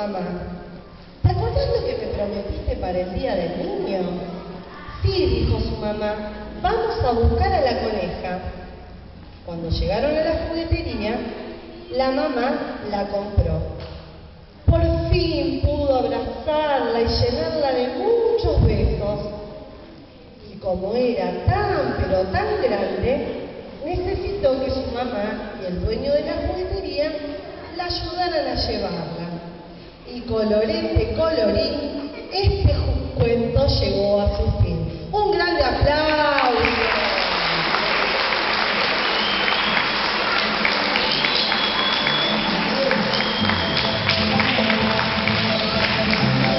mamá, ¿te acordás lo que me prometiste para el día del niño? Sí, dijo su mamá, vamos a buscar a la coneja. Cuando llegaron a la juguetería, la mamá la compró. Por fin pudo abrazarla y llenarla de muchos besos. Y como era tan, pero tan grande, necesitó que su mamá y el dueño de la juguetería la ayudaran a llevarla. Y colorete colorín, este cuento llegó a su fin. Un grande aplauso.